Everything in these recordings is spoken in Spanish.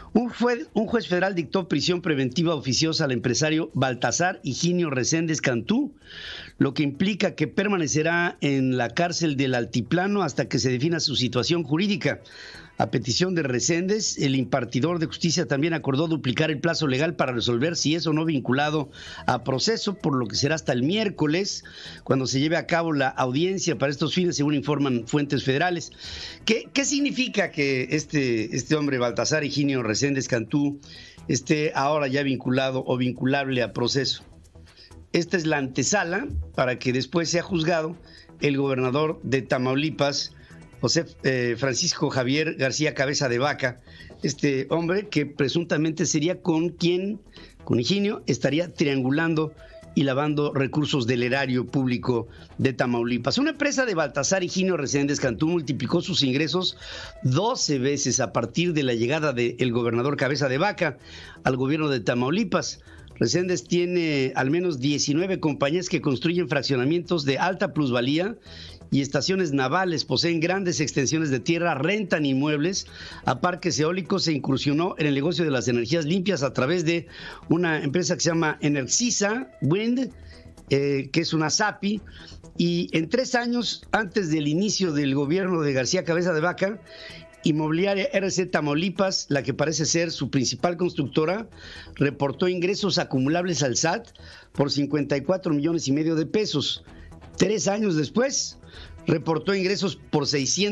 Un juez federal dictó prisión preventiva oficiosa al empresario Baltasar Higinio Reséndez Cantú, lo que implica que permanecerá en la cárcel del Altiplano hasta que se defina su situación jurídica. A petición de Reséndez, el impartidor de justicia también acordó duplicar el plazo legal para resolver si es o no vinculado a proceso, por lo que será hasta el miércoles cuando se lleve a cabo la audiencia para estos fines, según informan fuentes federales. ¿Qué significa que este hombre, Baltasar Higinio Reséndez Cantú, esté ahora ya vinculado o vinculable a proceso? Esta es la antesala para que después sea juzgado el gobernador de Tamaulipas, José Francisco Javier García Cabeza de Vaca, este hombre que presuntamente sería con Higinio, estaría triangulando y lavando recursos del erario público de Tamaulipas. Una empresa de Baltasar Higinio Reséndez Cantú multiplicó sus ingresos 12 veces a partir de la llegada del gobernador Cabeza de Vaca al gobierno de Tamaulipas. Reséndez tiene al menos 19 compañías que construyen fraccionamientos de alta plusvalía y estaciones navales, poseen grandes extensiones de tierra, rentan inmuebles a parques eólicos. Se incursionó en el negocio de las energías limpias a través de una empresa que se llama Energisa Wind, que es una SAPI, y en 3 años antes del inicio del gobierno de García Cabeza de Vaca, Inmobiliaria RC Tamaulipas, la que parece ser su principal constructora, reportó ingresos acumulables al SAT por 54,5 millones de pesos. 3 años después, reportó ingresos por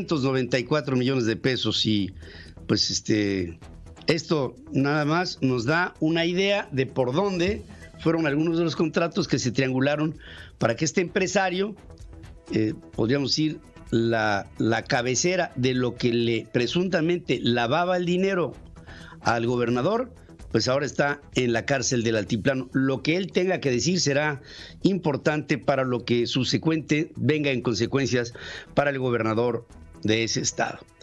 694 millones de pesos y pues esto nada más nos da una idea de por dónde fueron algunos de los contratos que se triangularon para que este empresario, podríamos decir, la cabecera de lo que le presuntamente lavaba el dinero al gobernador, pues ahora está en la cárcel del Altiplano. Lo que él tenga que decir será importante para lo que subsecuente venga en consecuencias para el gobernador de ese estado.